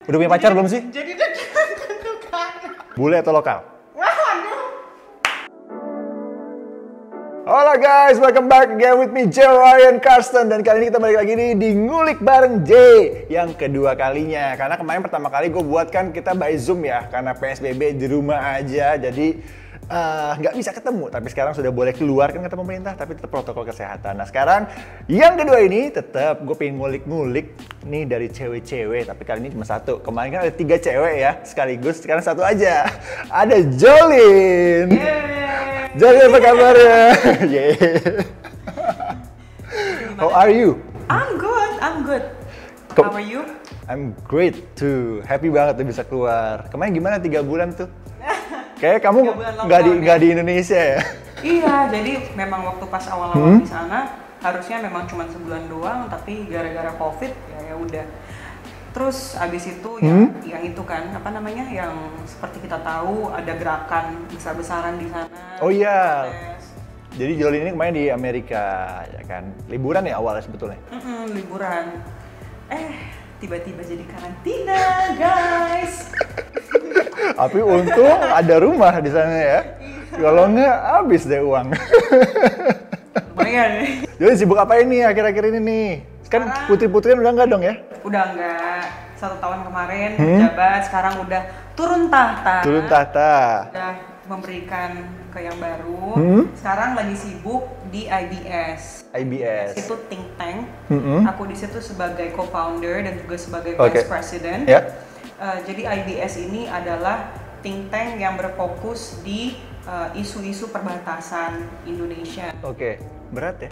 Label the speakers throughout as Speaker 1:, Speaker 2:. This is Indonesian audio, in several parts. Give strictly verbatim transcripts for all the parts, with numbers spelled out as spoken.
Speaker 1: Udah punya pacar belum sih?
Speaker 2: Jadi deg-degan.
Speaker 1: Bule atau lokal?
Speaker 2: Waduh.
Speaker 1: Halo guys, welcome back again with me, Joe Ryan Karsten. Dan kali ini kita balik lagi nih di Ngulik bareng J yang kedua kalinya. Karena kemarin pertama kali gue buat kan kita by Zoom ya, karena P S B B di rumah aja, jadi nggak uh, bisa ketemu. Tapi sekarang sudah boleh keluar kan kata pemerintah, tapi tetap protokol kesehatan. Nah sekarang yang kedua ini tetap gue pengen ngulik-ngulik nih dari cewek-cewek, tapi kali ini cuma satu. Kemarin kan ada tiga cewek ya sekaligus, sekarang satu aja. Ada Jolin. Jolin apa kabarnya? Yeah. How are you?
Speaker 2: I'm good, I'm good.
Speaker 1: Ko-
Speaker 2: How are you?
Speaker 1: I'm great too. Happy banget tuh bisa keluar. Kemarin gimana tiga bulan tuh? Kayak kamu nggak di nggak di Indonesia ya?
Speaker 2: Iya, jadi memang waktu pas awal-awal
Speaker 1: Hmm?
Speaker 2: di sana harusnya memang cuma sebulan doang, tapi gara-gara COVID ya ya udah. Terus abis itu yang
Speaker 1: Hmm?
Speaker 2: yang itu kan apa namanya yang seperti kita tahu ada gerakan besar-besaran di sana.
Speaker 1: Oh iya.
Speaker 2: protes.
Speaker 1: Jadi Jolin ini kemarin di Amerika ya kan? Liburan ya awalnya sebetulnya?
Speaker 2: Mm-mm, liburan. Eh, tiba-tiba jadi karantina, guys.
Speaker 1: Tapi untung ada rumah di sana ya. Kalau nggak habis deh uang.
Speaker 2: Lumayan nih.
Speaker 1: Jadi sibuk apa ini akhir-akhir ini nih? Kan
Speaker 2: Sekarang-
Speaker 1: putri-putrian udah nggak dong ya?
Speaker 2: Udah enggak, satu tahun kemarin
Speaker 1: Hmm?
Speaker 2: jabat, sekarang udah turun tahta.
Speaker 1: Turun tahta.
Speaker 2: Udah memberikan ke yang baru.
Speaker 1: Hmm?
Speaker 2: Sekarang lagi sibuk di I B S.
Speaker 1: I B S.
Speaker 2: Itu think tank.
Speaker 1: Mm-mm.
Speaker 2: Aku di situ sebagai co-founder dan juga sebagai
Speaker 1: Oke.
Speaker 2: vice president.
Speaker 1: Ya.
Speaker 2: Uh, jadi I B S ini adalah think tank yang berfokus di uh, isu-isu perbatasan Indonesia.
Speaker 1: Oke, berat ya?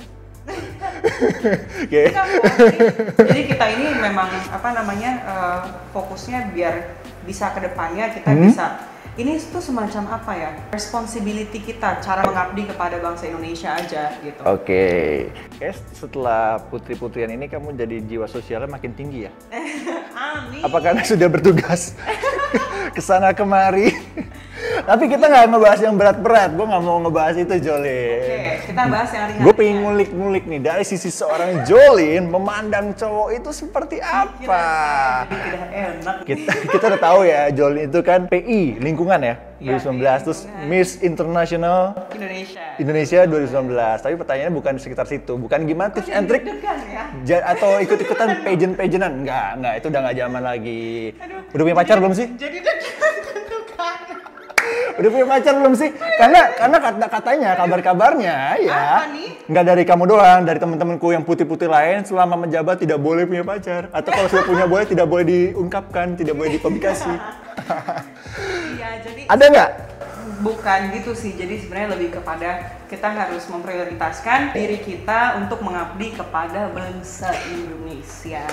Speaker 1: Oke.
Speaker 2: Enggak, jadi, jadi kita ini memang apa namanya uh, fokusnya biar bisa ke depannya kita
Speaker 1: Hmm?
Speaker 2: bisa ini tuh semacam apa ya responsibility kita cara mengabdi kepada bangsa Indonesia aja gitu.
Speaker 1: Oke. Kayak setelah putri-putrian ini kamu jadi jiwa sosialnya makin tinggi ya?
Speaker 2: Amin.
Speaker 1: Apa karena sudah bertugas kesana kemari? Tapi kita nggak ngebahas yang berat-berat, gue nggak mau ngebahas itu Jolin.
Speaker 2: Oke, kita bahas yang ringan.
Speaker 1: Gue pengen ngulik-ngulik nih dari sisi seorang Jolin memandang cowok itu seperti apa.
Speaker 2: Jadi tidak enak.
Speaker 1: Kita kita udah tahu ya Jolin itu kan P I lingkungan ya dua
Speaker 2: Iya,
Speaker 1: ribu sembilan belas, terus
Speaker 2: lingkungan.
Speaker 1: Miss International
Speaker 2: Indonesia.
Speaker 1: Indonesia dua ribu sembilan belas. Tapi pertanyaannya bukan sekitar situ, bukan gimana tips and trick
Speaker 2: Deg-degan ya.
Speaker 1: ja- atau ikut-ikutan pageant-pageantan. Enggak, enggak, itu udah nggak zaman lagi.
Speaker 2: Aduh.
Speaker 1: Udah punya pacar belum sih?
Speaker 2: Jadi deg-degan.
Speaker 1: Udah punya pacar belum sih? Karena karena kata katanya kabar-kabarnya ya
Speaker 2: Apa nih?
Speaker 1: nggak dari kamu doang, dari teman-temanku yang putih-putih lain selama menjabat tidak boleh punya pacar, atau kalau sudah punya boleh tidak boleh diungkapkan, tidak boleh dipublikasi.
Speaker 2: Iya, jadi
Speaker 1: Ada nggak?
Speaker 2: bukan gitu sih. Jadi sebenarnya lebih kepada kita harus memprioritaskan diri kita untuk mengabdi kepada bangsa Indonesia.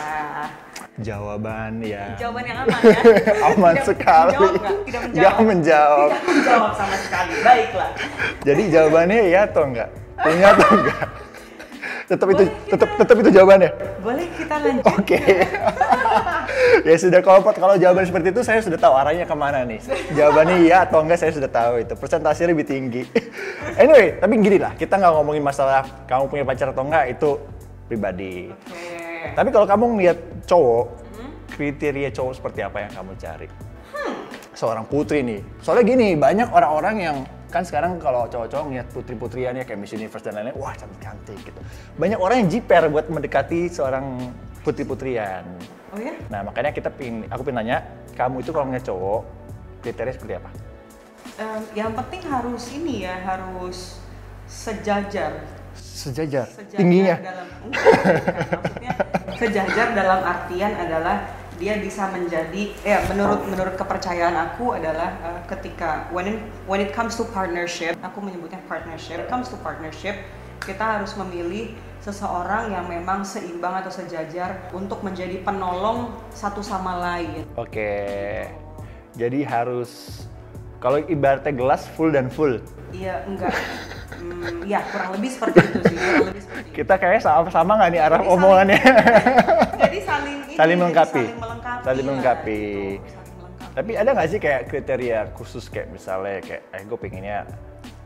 Speaker 1: Jawaban ya.
Speaker 2: Jawaban yang aman ya.
Speaker 1: Aman
Speaker 2: Tidak-
Speaker 1: sekali.
Speaker 2: Menjawab nggak? Tidak menjawab.
Speaker 1: Nggak menjawab.
Speaker 2: Tidak menjawab sama sekali. Baiklah.
Speaker 1: Jadi jawabannya ya atau enggak? Punya atau enggak? Tetap itu
Speaker 2: Boleh kita-
Speaker 1: tetap tetap itu jawabannya.
Speaker 2: Boleh kita lanjut?
Speaker 1: Oke. Ya sudah, kalau kalau jawaban seperti itu saya sudah tahu arahnya kemana nih. Jawabannya iya atau enggak saya sudah tahu itu. Presentasinya lebih tinggi. Anyway, tapi gini lah, kita nggak ngomongin masalah kamu punya pacar atau enggak, itu pribadi.
Speaker 2: Oke.
Speaker 1: Tapi kalau kamu ngeliat cowok, kriteria cowok seperti apa yang kamu cari? Seorang putri nih. Soalnya gini, banyak orang-orang yang kan sekarang kalau cowok-cowok ngeliat putri-putriannya kayak Miss Universe dan lain-lain, wah cantik-cantik gitu. Banyak orang yang jiper buat mendekati seorang putri-putrian.
Speaker 2: Oh ya?
Speaker 1: Nah makanya kita pingin, aku pengen nanya, kamu itu kalau ngeliat cowok, kriteria seperti apa?
Speaker 2: Em, yang penting harus ini ya, harus sejajar.
Speaker 1: Sejajar,
Speaker 2: Sejajar
Speaker 1: tingginya.
Speaker 2: dalam enggak, bukan. Maksudnya sejajar dalam artian adalah dia bisa menjadi ya menurut menurut kepercayaan aku adalah uh, ketika when it, when it comes to partnership, aku menyebutnya partnership, comes to partnership, kita harus memilih seseorang yang memang seimbang atau sejajar untuk menjadi penolong satu sama lain.
Speaker 1: Oke, jadi harus, kalau ibaratnya gelas full dan full.
Speaker 2: Iya, enggak. Hmm, ya kurang lebih seperti itu sih, kurang lebih seperti itu.
Speaker 1: Kita kayaknya sama-sama nggak nih arah
Speaker 2: Jadi saling-
Speaker 1: omongannya?
Speaker 2: Jadi saling ini,
Speaker 1: Saling
Speaker 2: jadi
Speaker 1: melengkapi.
Speaker 2: saling melengkapi,
Speaker 1: Saling
Speaker 2: lah,
Speaker 1: melengkapi.
Speaker 2: gitu. Saling melengkapi.
Speaker 1: Tapi ada nggak sih kayak kriteria khusus kayak misalnya kayak, eh gue pengennya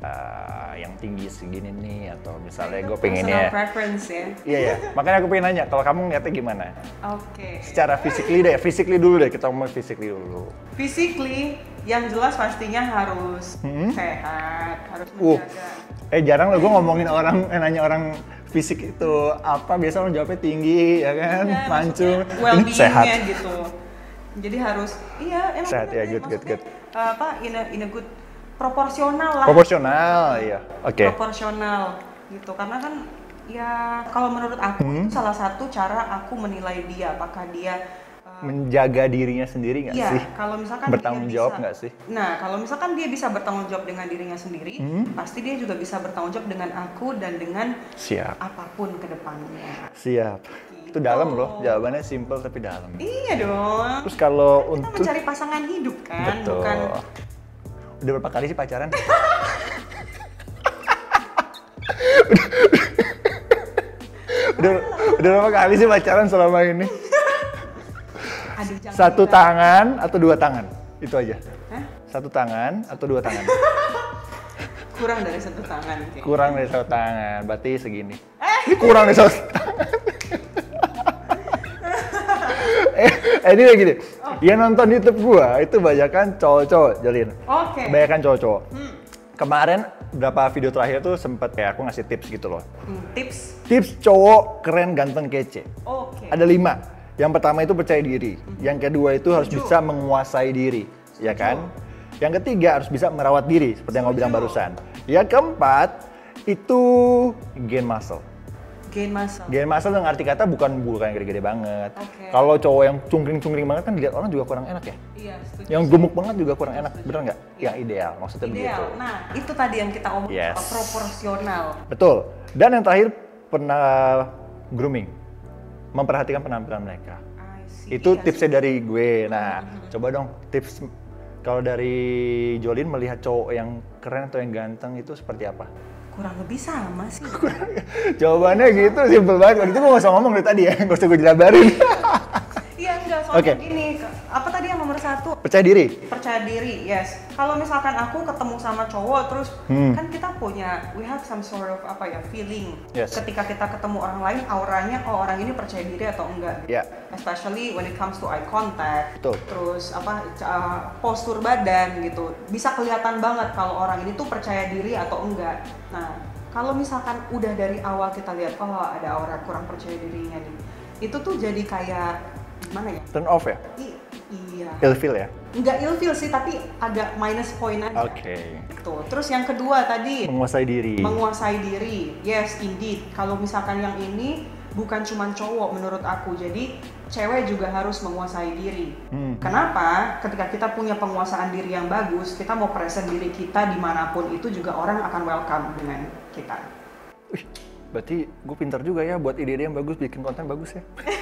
Speaker 1: uh, yang tinggi segini nih, atau misalnya
Speaker 2: Itu
Speaker 1: gue pengennya.
Speaker 2: personal preference ya.
Speaker 1: Iya ya, makanya aku pengen nanya, kalau kamu ngeliatnya gimana?
Speaker 2: Oke. Okay.
Speaker 1: Secara physically deh, physically dulu deh, kita ngomong physically dulu.
Speaker 2: Physically, yang jelas pastinya harus
Speaker 1: Hmm?
Speaker 2: sehat, harus
Speaker 1: Uh,
Speaker 2: menjaga.
Speaker 1: eh jarang loh gue ngomongin orang, eh, nanya orang fisik itu apa, biasa orang jawabnya tinggi, ya kan,
Speaker 2: Ya,
Speaker 1: mancung,
Speaker 2: maksudnya
Speaker 1: ini
Speaker 2: well-beingnya
Speaker 1: sehat.
Speaker 2: gitu. Jadi harus, iya emang
Speaker 1: Sehat,
Speaker 2: bener
Speaker 1: ya,
Speaker 2: deh,
Speaker 1: good, good,
Speaker 2: maksudnya,
Speaker 1: good.
Speaker 2: uh, apa, in a, in a good, proporsional lah.
Speaker 1: Proporsional, iya. Oke.
Speaker 2: Proporsional gitu, karena kan ya kalau menurut aku
Speaker 1: Hmm?
Speaker 2: itu salah satu cara aku menilai dia, apakah dia uh,
Speaker 1: Menjaga dirinya sendiri nggak
Speaker 2: iya,
Speaker 1: sih?
Speaker 2: kalau misalkan
Speaker 1: Bertanggung
Speaker 2: dia
Speaker 1: jawab
Speaker 2: bisa-
Speaker 1: nggak sih?
Speaker 2: Nah, kalau misalkan dia bisa bertanggung jawab dengan dirinya sendiri,
Speaker 1: Hmm?
Speaker 2: pasti dia juga bisa bertanggung jawab dengan aku dan dengan
Speaker 1: Siap.
Speaker 2: apapun ke depannya.
Speaker 1: Siap. Itu dalam loh, jawabannya simple tapi dalam.
Speaker 2: Iya dong.
Speaker 1: Terus kalau
Speaker 2: Kita
Speaker 1: untuk
Speaker 2: mencari pasangan hidup kan,
Speaker 1: betul.
Speaker 2: bukan
Speaker 1: Udah berapa kali sih pacaran? udah, udah berapa kali sih pacaran selama ini?
Speaker 2: aduh jangan
Speaker 1: Satu
Speaker 2: bilang.
Speaker 1: tangan atau dua tangan? Itu aja.
Speaker 2: Hah?
Speaker 1: Satu tangan atau dua tangan?
Speaker 2: Kurang dari satu tangan. Kayaknya.
Speaker 1: Kurang dari satu tangan, berarti segini. Ini kurang dari satu tangan. eh, eh, ini lagi gini. Yang nonton YouTube gua itu banyak kan cowok-cowok, Jolin.
Speaker 2: Oke.
Speaker 1: Banyak kan cowok-cowok.
Speaker 2: Hmm.
Speaker 1: Kemarin berapa video terakhir tuh sempet kayak aku ngasih tips gitu loh.
Speaker 2: Hmm, tips.
Speaker 1: Tips cowok keren, ganteng, kece.
Speaker 2: Oke.
Speaker 1: Ada lima. Yang pertama itu percaya diri. Yang kedua itu harus
Speaker 2: Setuju.
Speaker 1: bisa menguasai diri, ya kan? Yang ketiga harus bisa merawat diri, seperti yang gue bilang
Speaker 2: Setuju.
Speaker 1: barusan. Yang keempat itu gain muscle.
Speaker 2: Gain muscle.
Speaker 1: Gain muscle dengan arti kata bukan bukan yang gede-gede banget.
Speaker 2: Oke.
Speaker 1: Kalau cowok yang cungkring-cungkring banget kan dilihat orang juga kurang enak ya.
Speaker 2: Iya, setuju.
Speaker 1: Yang gemuk banget juga kurang enak,
Speaker 2: Setuju.
Speaker 1: bener nggak? Yang ideal, maksudnya
Speaker 2: Ideal.
Speaker 1: begitu.
Speaker 2: Nah, itu tadi yang kita omongin
Speaker 1: Yes.
Speaker 2: soal proporsional.
Speaker 1: Betul. Dan yang terakhir pernah grooming, memperhatikan penampilan mereka.
Speaker 2: I see.
Speaker 1: Itu
Speaker 2: Iya
Speaker 1: tipsnya
Speaker 2: sih.
Speaker 1: dari gue. Nah, coba dong tips kalau dari Jolin melihat cowok yang keren atau yang ganteng itu seperti apa?
Speaker 2: Kurang lebih sama sih.
Speaker 1: Jawabannya gitu, simple banget. Itu gue gak usah ngomong dari tadi ya, gak usah gue jabarin.
Speaker 2: Iya enggak, soalnya
Speaker 1: Oke.
Speaker 2: gini, apa tadi yang nomor satu?
Speaker 1: Percaya diri.
Speaker 2: Percaya diri, yes. Kalau misalkan aku ketemu sama cowok terus
Speaker 1: Hmm.
Speaker 2: kan kita punya, we have some sort of apa ya, feeling.
Speaker 1: Yes.
Speaker 2: Ketika kita ketemu orang lain, auranya, oh orang ini percaya diri atau enggak.
Speaker 1: Ya.
Speaker 2: Especially when it comes to eye contact.
Speaker 1: Betul.
Speaker 2: Terus apa uh, postur badan gitu. Bisa kelihatan banget kalau orang ini tuh percaya diri atau enggak. Nah, kalau misalkan udah dari awal kita lihat, oh ada aura kurang percaya dirinya nih. Itu tuh jadi kayak gimana ya?
Speaker 1: Turn off ya?
Speaker 2: I- iya.
Speaker 1: Ilfeel ya?
Speaker 2: Nggak ilfeel sih, tapi agak minus point aja.
Speaker 1: Oke.
Speaker 2: Gitu. Terus yang kedua tadi,
Speaker 1: Menguasai diri.
Speaker 2: menguasai diri. Yes, indeed. Kalau misalkan yang ini bukan cuma cowok menurut aku, jadi cewek juga harus menguasai diri.
Speaker 1: Hmm.
Speaker 2: Kenapa? Ketika kita punya penguasaan diri yang bagus, kita mau present diri kita dimanapun itu juga orang akan welcome dengan kita.
Speaker 1: Wih, berarti gue pintar juga ya buat ide-ide yang bagus, bikin konten bagus ya.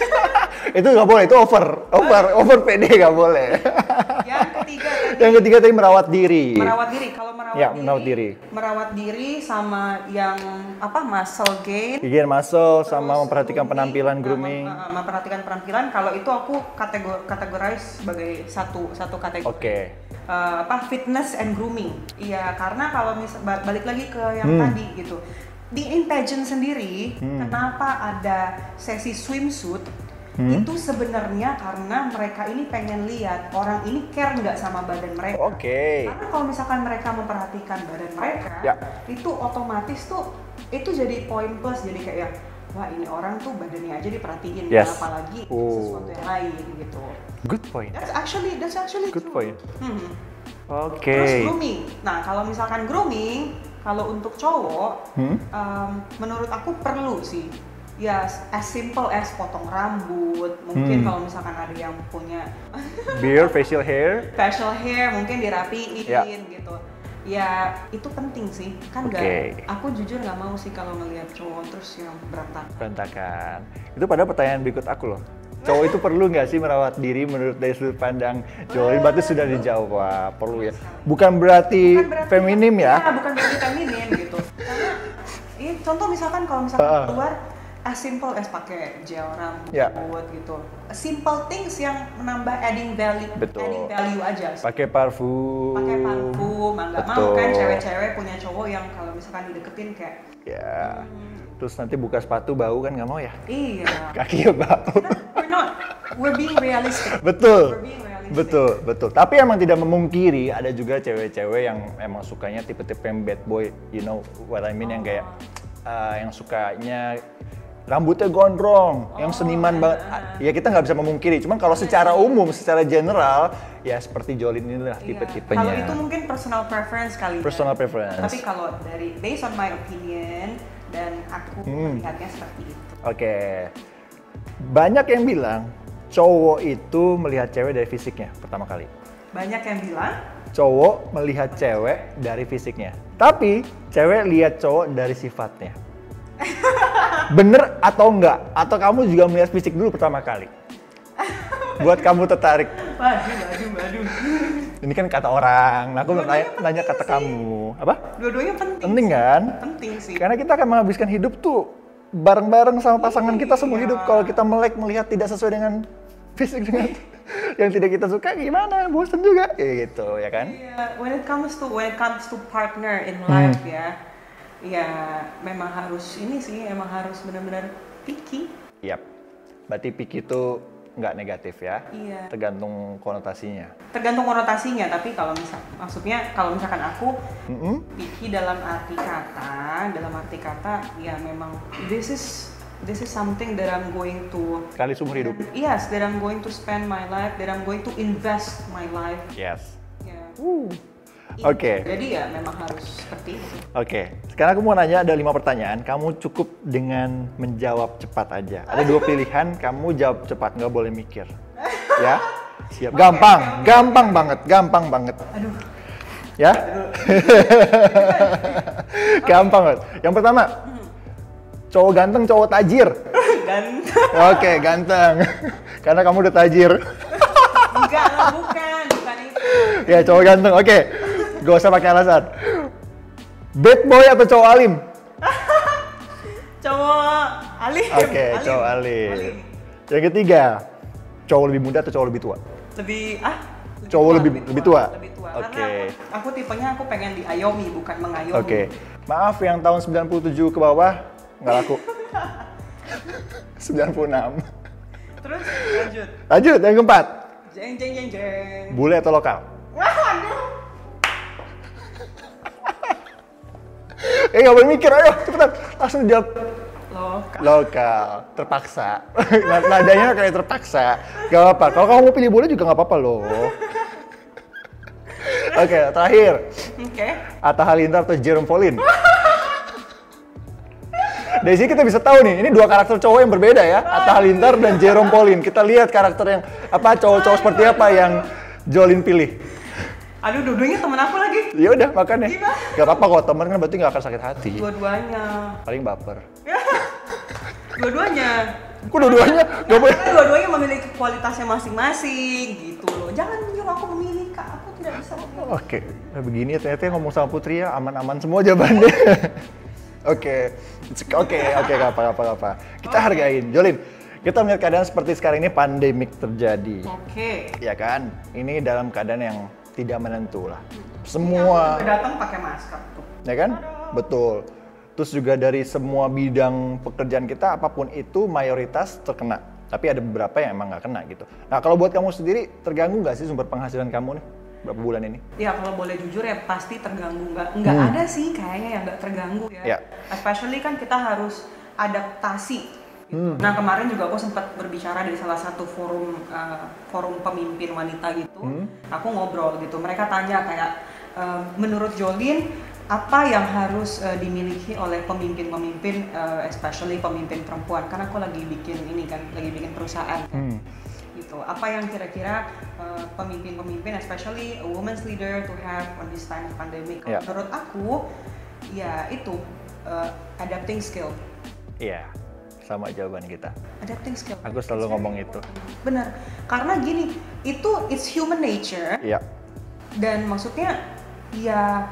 Speaker 1: Itu nggak boleh, itu over, over, over pede nggak boleh.
Speaker 2: Yang ketiga tadi,
Speaker 1: Yang ketiga tadi merawat diri.
Speaker 2: merawat diri. Kalau merawat
Speaker 1: Ya,
Speaker 2: diri,
Speaker 1: merawat diri.
Speaker 2: merawat diri sama yang apa muscle gain.
Speaker 1: Gain muscle sama
Speaker 2: Terus
Speaker 1: memperhatikan
Speaker 2: grooming,
Speaker 1: penampilan
Speaker 2: uh,
Speaker 1: grooming.
Speaker 2: mem- uh, memperhatikan penampilan. Kalau itu aku kategor categorize sebagai satu satu kategori.
Speaker 1: Oke.
Speaker 2: Uh, apa fitness and grooming. Iya, karena kalau misal ba- balik lagi ke yang
Speaker 1: Hmm.
Speaker 2: tadi gitu. Di in pageant sendiri,
Speaker 1: Hmm.
Speaker 2: kenapa ada sesi swimsuit?
Speaker 1: Hmm.
Speaker 2: Itu sebenarnya karena mereka ini pengen lihat orang ini care nggak sama badan mereka.
Speaker 1: Oke.
Speaker 2: Karena kalau misalkan mereka memperhatikan badan mereka,
Speaker 1: Ya.
Speaker 2: itu otomatis tuh itu jadi poin plus, jadi kayak wah ini orang tuh badannya aja diperhatiin,
Speaker 1: Yes.
Speaker 2: apalagi
Speaker 1: Oh.
Speaker 2: sesuatu yang lain gitu.
Speaker 1: Good point.
Speaker 2: That's actually that's actually
Speaker 1: Good
Speaker 2: true.
Speaker 1: point.
Speaker 2: Hmm.
Speaker 1: Oke.
Speaker 2: Terus grooming. Nah kalau misalkan grooming, kalau untuk cowok,
Speaker 1: Hmm?
Speaker 2: um, menurut aku perlu sih. Ya, as simple as potong rambut. Mungkin
Speaker 1: Hmm.
Speaker 2: kalau misalkan ada yang punya
Speaker 1: Beard, facial hair.
Speaker 2: facial hair, mungkin dirapiin
Speaker 1: Ya.
Speaker 2: gitu. Ya, itu penting sih. Kan nggak,
Speaker 1: Oke.
Speaker 2: aku jujur nggak mau sih kalau ngelihat cowok terus yang berantakan.
Speaker 1: Berantakan. Itu pada pertanyaan berikut aku loh. Cowok itu perlu nggak sih merawat diri menurut dari sudut pandang Jolin? Berarti sudah dijawab, perlu ya. Bukan berarti,
Speaker 2: Bukan berarti
Speaker 1: feminim ya.
Speaker 2: bukan berarti feminim gitu. Karena ini contoh misalkan kalau misalkan
Speaker 1: Ah.
Speaker 2: keluar as simple as pakai gel rambut
Speaker 1: Ya.
Speaker 2: gitu. Simple things yang menambah adding value,
Speaker 1: Betul.
Speaker 2: adding value aja.
Speaker 1: Pakai parfum.
Speaker 2: Pakai parfum, nggak mau
Speaker 1: Betul.
Speaker 2: kan cewek-cewek punya cowok yang kalau misalkan dideketin kayak
Speaker 1: Ya. Terus nanti buka sepatu bau kan nggak mau ya?
Speaker 2: iya.
Speaker 1: Kakinya bau.
Speaker 2: We're not, we're being realistic.
Speaker 1: Betul.
Speaker 2: We're being realistic.
Speaker 1: Betul, betul. Tapi emang tidak memungkiri ada juga cewek-cewek yang emang sukanya tipe-tipe yang bad boy, you know what I mean, yang kayak uh, yang sukanya rambutnya gondrong, yang seniman banget. Ya kita nggak bisa memungkiri. Cuman kalau secara umum, secara general, ya seperti Jolin inilah
Speaker 2: Iya.
Speaker 1: tipe-tipenya.
Speaker 2: Kalau itu mungkin personal preference kali. ya.
Speaker 1: Personal preference.
Speaker 2: Tapi kalau dari based on my opinion dan aku
Speaker 1: Hmm.
Speaker 2: melihatnya seperti itu.
Speaker 1: Oke. Banyak yang bilang cowok itu melihat cewek dari fisiknya pertama kali.
Speaker 2: Banyak yang bilang
Speaker 1: Cowok melihat cewek dari fisiknya. Tapi cewek lihat cowok dari sifatnya. Bener atau enggak? Atau kamu juga melihat fisik dulu pertama kali? Buat kamu tertarik.
Speaker 2: waduh, waduh, waduh.
Speaker 1: Ini kan kata orang. Nah, aku
Speaker 2: Dua-duanya
Speaker 1: nanya,
Speaker 2: penting
Speaker 1: nanya kata
Speaker 2: sih.
Speaker 1: kamu. Apa?
Speaker 2: Dua-duanya penting.
Speaker 1: Penting kan?
Speaker 2: Penting sih.
Speaker 1: Karena kita akan menghabiskan hidup tuh bareng-bareng sama pasangan kita seumur
Speaker 2: Iya.
Speaker 1: hidup. Kalau kita melek melihat tidak sesuai dengan fisik dengan yang tidak kita suka, gimana? Bosan juga, kayak gitu, ya kan?
Speaker 2: Iya, when it comes to when it comes to partner in
Speaker 1: Hmm.
Speaker 2: life ya, ya memang harus ini sih, emang harus benar-benar picky.
Speaker 1: Yap. Berarti picky itu nggak negatif ya?
Speaker 2: Iya.
Speaker 1: Tergantung konotasinya.
Speaker 2: Tergantung konotasinya, tapi kalau misal, maksudnya kalau misalkan aku
Speaker 1: Mm-mm.
Speaker 2: picky dalam arti kata, dalam arti kata ya memang this is this is something that I'm going to
Speaker 1: Kali seumur hidup.
Speaker 2: yes, that I'm going to spend my life, that I'm going to invest my life.
Speaker 1: Yes.
Speaker 2: Ya.
Speaker 1: Oke.
Speaker 2: Jadi ya memang harus seperti itu.
Speaker 1: Oke, sekarang aku mau nanya, ada lima pertanyaan. Kamu cukup dengan menjawab cepat aja. Ada dua pilihan, kamu jawab cepat, nggak boleh mikir. Ya? Siap. Gampang, gampang banget, gampang banget.
Speaker 2: Aduh.
Speaker 1: Ya? Gampang banget. Yang pertama, cowok ganteng, cowok tajir.
Speaker 2: Dan
Speaker 1: Oke, ganteng. Karena kamu udah tajir.
Speaker 2: enggak lah, bukan, bukan itu.
Speaker 1: Ya, cowok ganteng. Oke, gak usah pakai alasan. Bad boy atau cowok alim?
Speaker 2: Cowok alim.
Speaker 1: Oke, cowok alim. Yang ketiga, cowok lebih muda atau cowok lebih tua?
Speaker 2: Lebih ah
Speaker 1: Cowok
Speaker 2: tua,
Speaker 1: lebih- lebih tua?
Speaker 2: Lebih tua.
Speaker 1: Oke.
Speaker 2: Karena aku, aku tipenya aku pengen diayomi bukan mengayomi.
Speaker 1: Oke, maaf yang tahun sembilan puluh tujuh ke bawah nggak laku. sembilan puluh enam.
Speaker 2: Terus lanjut.
Speaker 1: Lanjut, yang keempat.
Speaker 2: Jeng jeng jeng jeng.
Speaker 1: Bule atau lokal?
Speaker 2: Wah, aduh.
Speaker 1: Eh, nggak boleh mikir, ayo cepetan. Langsung jawab.
Speaker 2: Loh,
Speaker 1: Lokal, terpaksa. Nad- Nadanya kayak terpaksa. Gak apa-apa, kalau kamu mau pilih bule juga nggak apa-apa loh. Oke, terakhir.
Speaker 2: oke.
Speaker 1: Atta Halilintar atau Jerome Pauline? Dari sini kita bisa tahu nih, ini dua karakter cowok yang berbeda ya, Atta Halilintar dan Jerome Pauline. Kita lihat karakter yang apa cowok-cowok seperti apa yang Jolin pilih.
Speaker 2: Aduh, dua-duanya temen aku lagi.
Speaker 1: Ya udah makanya.
Speaker 2: Gimana?
Speaker 1: Gak apa-apa kalau temen kan berarti gak akan sakit hati.
Speaker 2: Dua-duanya.
Speaker 1: Paling baper.
Speaker 2: Dua-duanya.
Speaker 1: Kok dua-duanya? Gak boleh.
Speaker 2: Karena dua-duanya memiliki kualitasnya masing-masing gitu loh. Jangan menyuruh aku memilih, Kak. Aku tidak bisa memilih.
Speaker 1: Oke, nah begini ternyata yang ngomong sama Putri ya aman-aman semua jawabannya. Oke, It's- oke, oke, gak apa, gak apa, gak apa. Kita hargain. Jolin, kita melihat keadaan seperti sekarang ini pandemik terjadi.
Speaker 2: Oke.
Speaker 1: Ya kan? Ini dalam keadaan yang tidak menentu lah.
Speaker 2: Aku
Speaker 1: Semua,
Speaker 2: juga datang pakai masker tuh.
Speaker 1: ya kan? Betul. Terus juga dari semua bidang pekerjaan kita, apapun itu mayoritas terkena. Tapi ada beberapa yang emang nggak kena gitu. Nah kalau buat kamu sendiri, terganggu nggak sih sumber penghasilan kamu nih? Berapa bulan ini?
Speaker 2: Ya kalau boleh jujur ya pasti terganggu. Nggak, nggak
Speaker 1: Hmm.
Speaker 2: ada sih kayaknya yang nggak terganggu ya.
Speaker 1: Ya.
Speaker 2: Especially kan kita harus adaptasi.
Speaker 1: Hmm.
Speaker 2: Nah kemarin juga aku sempat berbicara di salah satu forum uh, forum pemimpin wanita gitu.
Speaker 1: Hmm.
Speaker 2: Aku ngobrol gitu. Mereka tanya kayak uh, menurut Jolin apa yang harus uh, dimiliki oleh pemimpin-pemimpin, uh, especially pemimpin perempuan. Karena aku lagi bikin ini kan, lagi bikin perusahaan. Kan?
Speaker 1: Hmm.
Speaker 2: Gitu. Apa yang kira-kira uh, pemimpin-pemimpin, especially a woman's leader to have on this time of pandemic. Kalau
Speaker 1: Yeah.
Speaker 2: menurut aku, ya itu uh, adapting skill.
Speaker 1: Iya, sama jawaban kita.
Speaker 2: Adapting skill.
Speaker 1: Aku selalu ngomong itu.
Speaker 2: Benar. Karena gini, itu it's human nature
Speaker 1: Iya.
Speaker 2: dan maksudnya ya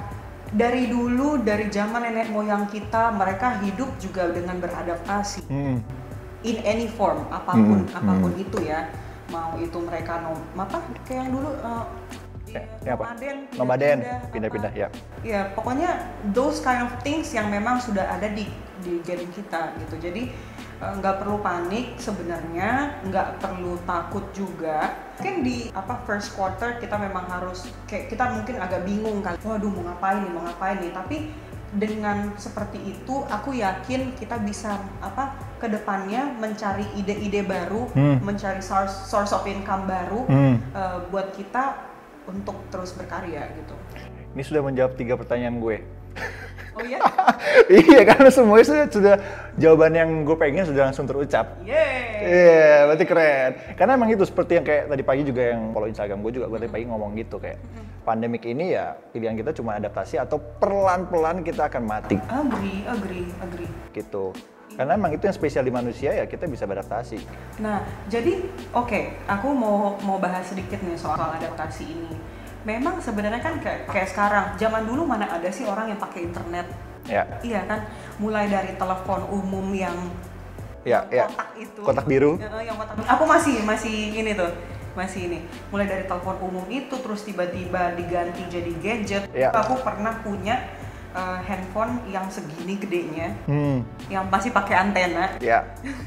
Speaker 2: dari dulu, dari zaman nenek moyang kita, mereka hidup juga dengan beradaptasi. Hmm. In any form, apapun, hmm. apapun hmm. itu ya. Mau itu mereka nom, apa kayak yang dulu uh,
Speaker 1: ya, ya
Speaker 2: nomaden,
Speaker 1: nomaden, pindah-pindah ya.
Speaker 2: Ya, pokoknya those kind of things yang memang sudah ada di di gen kita gitu. Jadi nggak uh, perlu panik sebenarnya, nggak perlu takut juga. Mungkin di apa first quarter kita memang harus kayak kita mungkin agak bingung kan, waduh mau ngapain nih, mau ngapain nih. Tapi dengan seperti itu, aku yakin kita bisa apa kedepannya mencari ide-ide baru, hmm. mencari source source of income baru hmm. uh, buat kita untuk terus berkarya gitu.
Speaker 1: Ini sudah menjawab tiga pertanyaan gue.
Speaker 2: Oh iya?
Speaker 1: Iya, karena semuanya sudah, sudah jawaban yang gue pengen sudah langsung terucap.
Speaker 2: Yeay!
Speaker 1: Iya, yeah, berarti keren. Karena emang itu seperti yang kayak tadi pagi juga yang follow Instagram gue juga, gue tadi pagi ngomong gitu kayak pandemik ini ya pilihan kita cuma adaptasi atau perlahan-pelan kita akan mati.
Speaker 2: Agree, agree, agree.
Speaker 1: Gitu. Karena emang itu yang spesial di manusia ya kita bisa beradaptasi.
Speaker 2: Nah, jadi oke, okay, aku mau mau bahas sedikit nih soal adaptasi ini. Memang sebenarnya kan kayak, kayak sekarang, zaman dulu mana ada sih orang yang pakai internet?
Speaker 1: Ya.
Speaker 2: Iya kan, mulai dari telepon umum yang,
Speaker 1: ya,
Speaker 2: yang
Speaker 1: ya.
Speaker 2: kotak itu,
Speaker 1: kotak biru.
Speaker 2: Yang kotak. Aku masih masih ini tuh, masih ini. Mulai dari telepon umum itu, terus tiba-tiba diganti jadi gadget. Ya. Aku pernah punya uh, handphone yang segini gedenya, hmm. yang pasti pakai antena.
Speaker 1: Ya.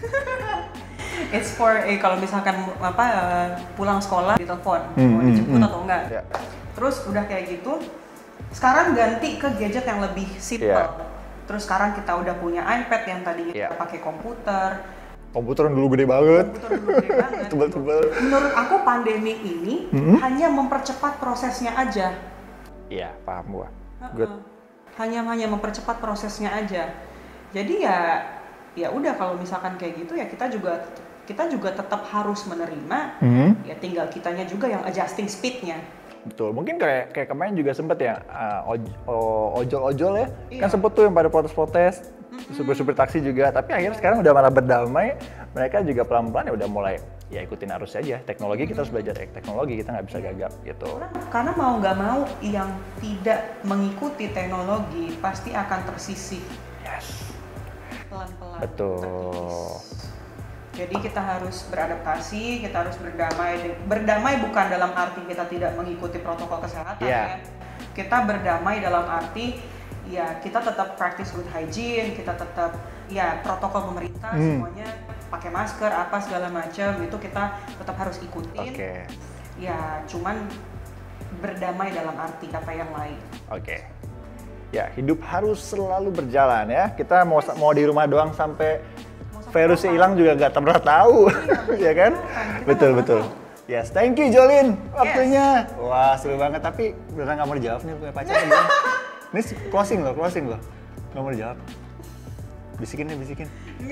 Speaker 2: It's for eh kalau misalkan apa uh, pulang sekolah ditelepon hmm, mau dijemput hmm, atau enggak. Yeah. Terus udah kayak gitu. Sekarang ganti ke gadget yang lebih simple. Yeah. Terus sekarang kita udah punya iPad yang tadinya yeah. kita pakai komputer.
Speaker 1: Komputer yang dulu gede banget.
Speaker 2: Komputer dulu gede banget.
Speaker 1: Tebel-tebel.
Speaker 2: Menurut aku pandemi ini hmm? hanya mempercepat prosesnya aja.
Speaker 1: Iya, yeah, paham gua.
Speaker 2: Uh-uh. Good. Hanya hanya mempercepat prosesnya aja. Jadi ya ya udah kalau misalkan kayak gitu ya kita juga kita juga tetap harus menerima, hmm. ya tinggal kitanya juga yang adjusting speednya.
Speaker 1: Betul, mungkin kayak kayak kemarin juga sempet ya uh, oj, oh, ojol-ojol ya, iya. kan sempet tuh yang pada protes-protes, mm-hmm. supir-supir taksi juga, tapi akhirnya sekarang udah malah berdamai, mereka juga pelan-pelan ya udah mulai ya ikutin arus aja, teknologi kita harus belajar teknologi, kita nggak bisa gagap gitu.
Speaker 2: Karena, karena mau nggak mau yang tidak mengikuti teknologi pasti akan tersisih.
Speaker 1: Yes.
Speaker 2: Pelan-pelan.
Speaker 1: Betul.
Speaker 2: Terkikis. Jadi kita harus beradaptasi, kita harus berdamai. Berdamai bukan dalam arti kita tidak mengikuti protokol kesehatan yeah. ya. Kita berdamai dalam arti ya kita tetap practice good hygiene, kita tetap ya protokol pemerintah hmm. semuanya pakai masker apa segala macam itu kita tetap harus ikutin.
Speaker 1: Okay.
Speaker 2: Ya cuman berdamai dalam arti kata yang lain.
Speaker 1: Oke. Okay. Ya, hidup harus selalu berjalan ya. Kita mau mau di rumah doang sampai virusnya hilang juga nggak pernah tahu, ya kan? Betul betul. Yes, thank you Jolin, waktunya. Yes. Wah seru banget, tapi beneran nggak mau dijawab nih punya pacar. Ini closing loh, closing loh. Nggak mau dijawab. Bisikin nih, bisikin.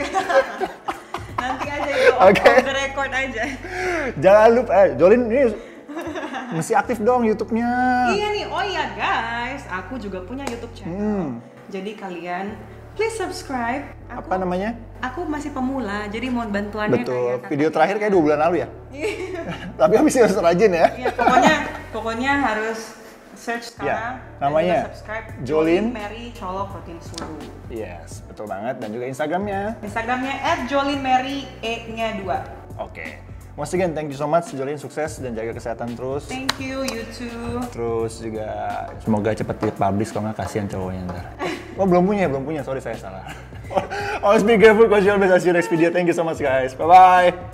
Speaker 2: Nanti aja itu, okay. Off the record aja.
Speaker 1: Jangan lupa, eh, Jolin ini mesti aktif dong YouTube-nya.
Speaker 2: Iya nih, oh iya guys, aku juga punya YouTube channel. Hmm. Jadi kalian please subscribe. Aku,
Speaker 1: apa namanya?
Speaker 2: Aku masih pemula, jadi mohon bantuannya.
Speaker 1: Betul. Video terakhir kayak dua bulan lalu ya. Tapi habis harus rajin ya.
Speaker 2: Iya, pokoknya pokoknya harus search sekarang.
Speaker 1: Ya, namanya
Speaker 2: dan subscribe
Speaker 1: Jolin
Speaker 2: Mary Colok Rutin Suruh.
Speaker 1: Yes, betul banget, dan juga Instagramnya.
Speaker 2: Instagramnya at Jolin Mary E-nya dua.
Speaker 1: Oke. Okay. Once again, thank you so much Jolin, sukses dan jaga kesehatan terus.
Speaker 2: Thank you, you too.
Speaker 1: Terus juga semoga cepet dipublish kalau nggak kasihan cowoknya ntar. Oh belum punya, belum punya, sorry saya salah. Always be careful, cause you'll be see you next video. Thank you so much guys, bye bye.